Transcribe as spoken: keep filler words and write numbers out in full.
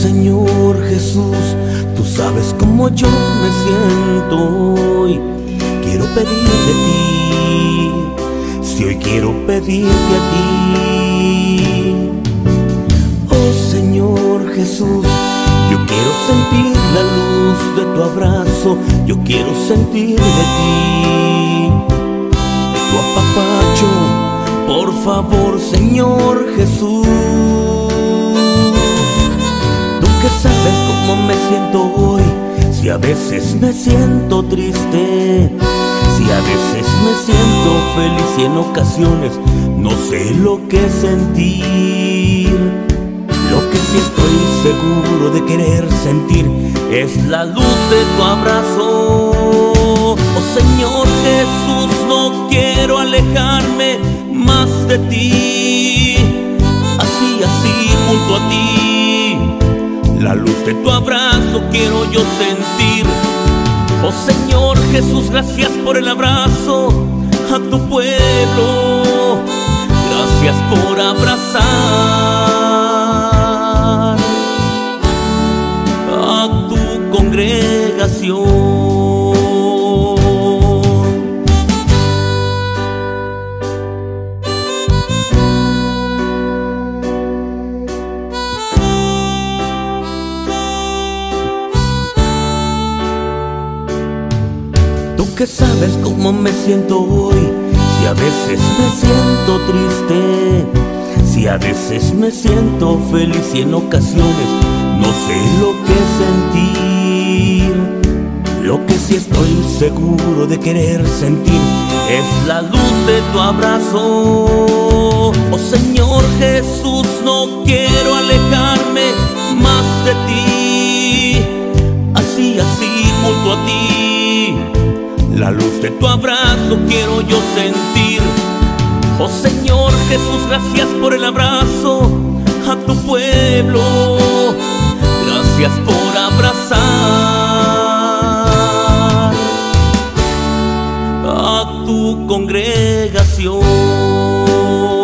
Señor Jesús, tú sabes cómo yo me siento hoy. Quiero pedir de ti, si hoy quiero pedirte a ti. Oh Señor Jesús, yo quiero sentir la luz de tu abrazo, yo quiero sentir de ti tu apapacho, por favor Señor Jesús. Tú que sabes cómo me siento hoy, si a veces me siento triste, si a veces me siento feliz y en ocasiones no sé lo que sentir. Lo que sí estoy seguro de querer sentir es la luz de tu abrazo. Oh Señor Jesús, no quiero alejarme más de ti. Así, así, junto a ti, la luz de tu abrazo quiero yo sentir. Oh Señor Jesús, gracias por el abrazo a tu pueblo. Gracias por abrazar a tu congregación. Tú que sabes cómo me siento hoy, si a veces me siento triste, si a veces me siento feliz y en ocasiones no sé lo que sentir. Lo que sí estoy seguro de querer sentir es la luz de tu abrazo. Oh Señor Jesús, no quiero alejarme más de ti. Así, así, junto a ti, la luz de tu abrazo quiero yo sentir. Oh Señor Jesús, gracias por el abrazo a tu pueblo. Gracias por abrazar a tu congregación.